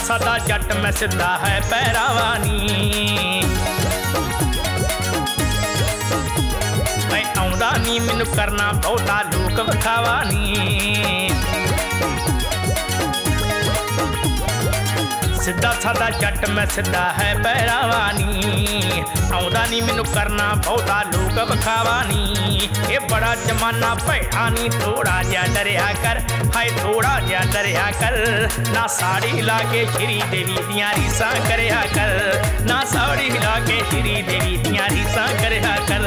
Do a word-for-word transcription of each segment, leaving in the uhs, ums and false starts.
सादा जट मैं सिद्धा है पैरावानी मैं आउंदा नी मैनू करना बहुता लोक विखावा नी सिद्धा सादा जट मैं सिद्धा है पैरावानी आउंदा नी मैनू करना बहुता लोक विखावा नी ये बड़ा जमाना भैड़ा नी थोड़ा जा डरिया कर हाय थोड़ा जा डरिया कर ना साड़ी ला के श्री देवी दियां रीसां करया कर ना साड़ी ला के श्री देवी दियां रीसां करया कर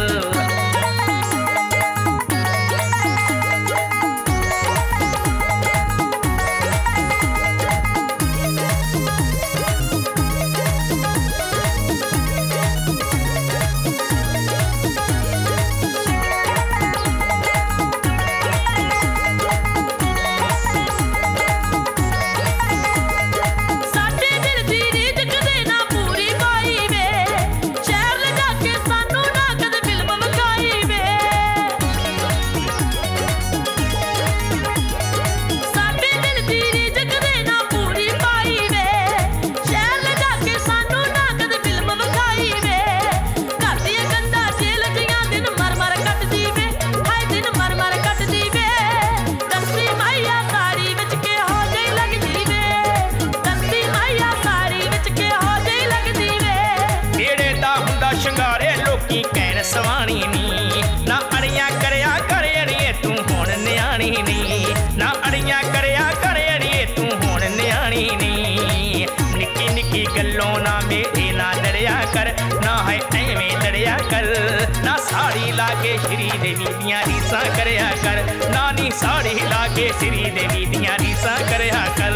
सवाणी नी ना अड़ियां करया कर अड़िए तू हुण न्याणी नी ना अड़ियां करया कर अड़िए तू हुण न्याणी नी निक्की निक्की गल्लों ना मेरे ना डरिया कर ना है एवें डरिया कर ना साड़ी लाके श्री देवी दियां रीसां करया कर ना नी साड़ी लाके श्री देवी दियां रीसां करया कर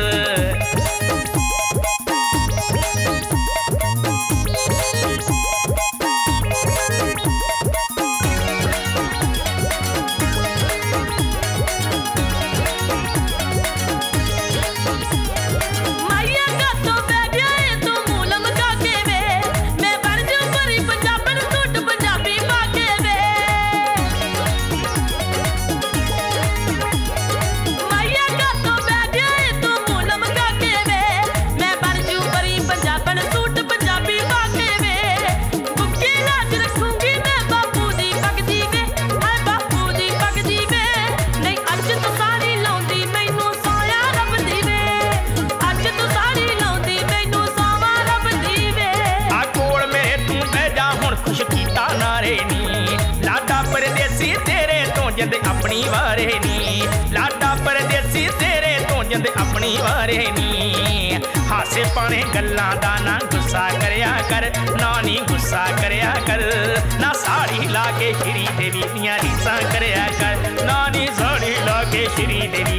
जंद अपनी वारे नी लाडा परदेसी तेरे तो जंद अपनी वारे नी हासे पाने गल्लां दा ना गुस्सा करया कर ना नी गुस्सा करया कर ना साड़ी ला के श्री देवी दियां रीसां करया कर ना नी साड़ी ला के श्री देवी